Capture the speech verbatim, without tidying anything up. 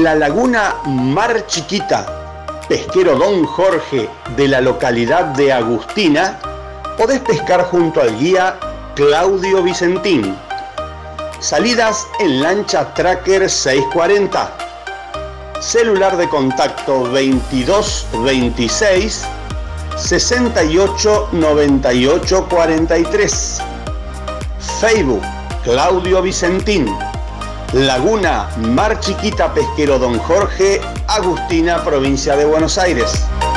la laguna Mar Chiquita, pesquero Don Jorge de la localidad de Agustina, podés pescar junto al guía Claudio Vicentín. Salidas en lancha Tracker seiscientos cuarenta. Celular de contacto veintidós veintiséis sesenta y ocho noventa y ocho cuarenta y tres. Facebook Claudio Vicentín. Laguna Mar Chiquita, pesquero Don Jorge, Agustina, provincia de Buenos Aires.